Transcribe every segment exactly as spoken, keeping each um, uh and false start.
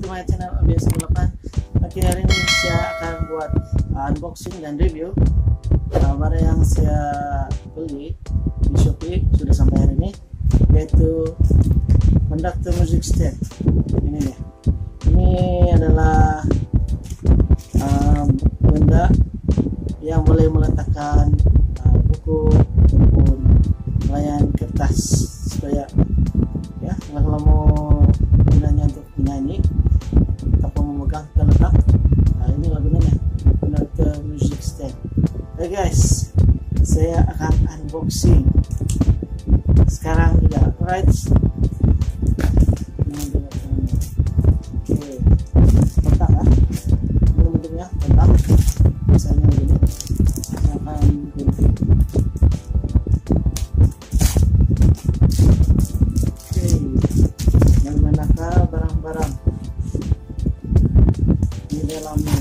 to my channel Abias delapan. Oke, hari ini saya akan buat uh, unboxing dan review uh, barang yang saya beli di Shopee sudah sampai hari ini, yaitu conductor music stand. Ini nih, ini adalah um, benda yang boleh meletakkan uh, buku ataupun layar kertas supaya ya kalau mau gunanya untuk menyanyi ataupun memegang kita letak. Nah, ini lah gunanya conductor music stand. Oke guys, saya akan unboxing sekarang juga, right? Oke, kotak lah, ini bentuknya kotak, misalnya begini. Saya akan gunting. Oke, yang manakah barang-barang di dalamnya?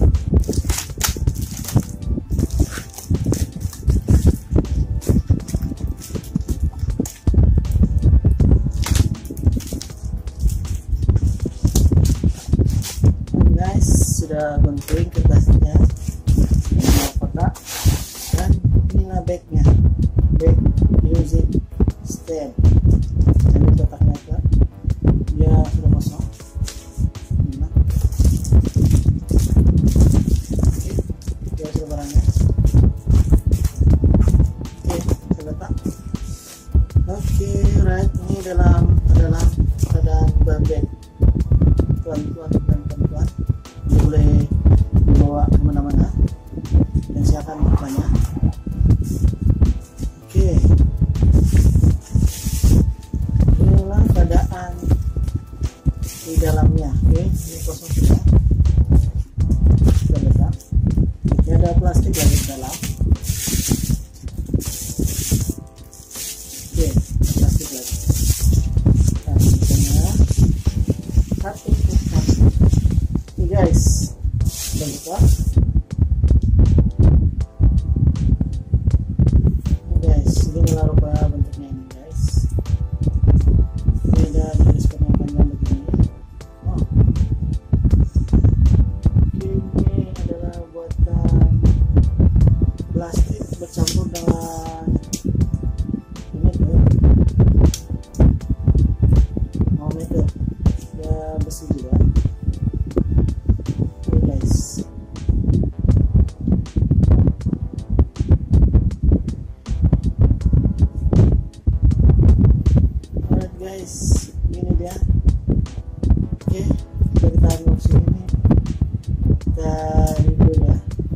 Sudah gunting kertasnya, ini kotak, dan inilah bagnya, bag music stand. Jadi kotaknya kan dia sudah kosong. Nah. Oke, dia sudah barangnya. Oke, saya letak. Oke, right, ini dalam adalah keadaan bag, tuan-tuan dan teman-teman. Boleh dibawa kemana-mana dan saya akan bukanya. Oke, inilah keadaan di dalamnya. Oke, ini kosong sudah. Sudah letak. Ini ada plastik yang di dalam. Oke, plastik lagi. Nah, misalnya satu satu. Oke guys, sudah buka. Guys, ini rupa bentuknya ini guys. Ini ada tulisan yang panjang begini. Oh. Ini adalah buatan plastik bercampur dengan ini tuh. Oh, itu ya besi juga. Guys, alright guys, ini dia. Oke, kita kita unboxing ini, kita review ya.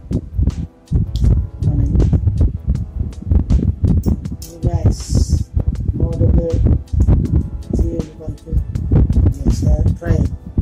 Mana ini? Ini guys, mau double sih bukan tuh. Ya, saya try.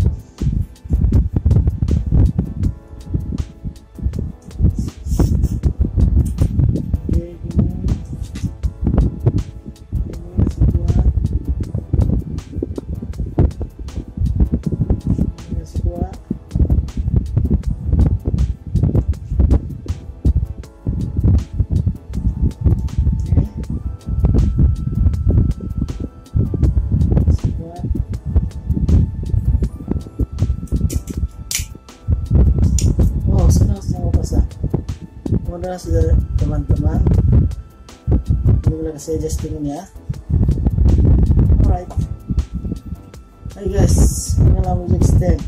Mudah sudah teman-teman, ini boleh saya adjusting ya. Alright, hai guys, inilah music stand.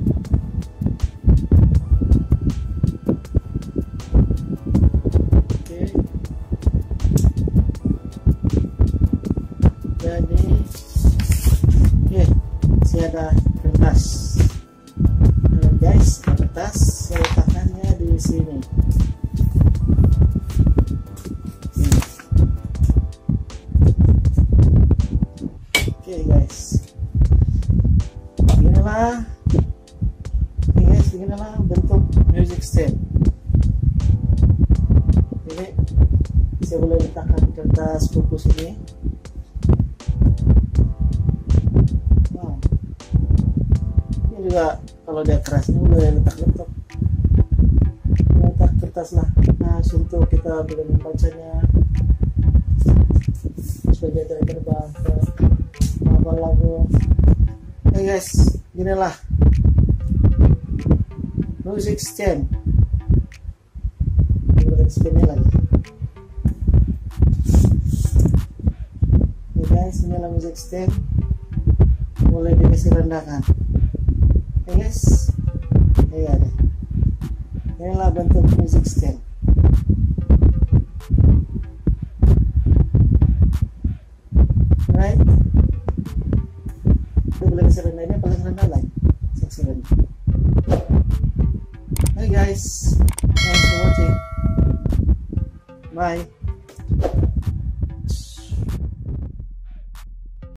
Oke, jadi oke, saya ada kertas. Nah, guys, kertas saya letakkannya di sini. Oke guys, beginilah, ini guys, beginilah bentuk music stand. Ini saya boleh letakkan kertas buku sini. Wow. Ini juga kalau dia keras ini boleh letak-letak, letak kertas lah. Nah, untuk kita boleh membacanya supaya dia tidak terbang ke apa lagu. Hey guys, ginilah music stand. Kita spinnya lagi. Hey guys, inilah music stand. Mulai dikasih rendahkan. Hey guys, hey ada. Inilah bentuk music stand. Right? Itu boleh kasih rendah, ini paling rendah lagi. Seksi rendah. Hey guys, thanks for watching. Bye.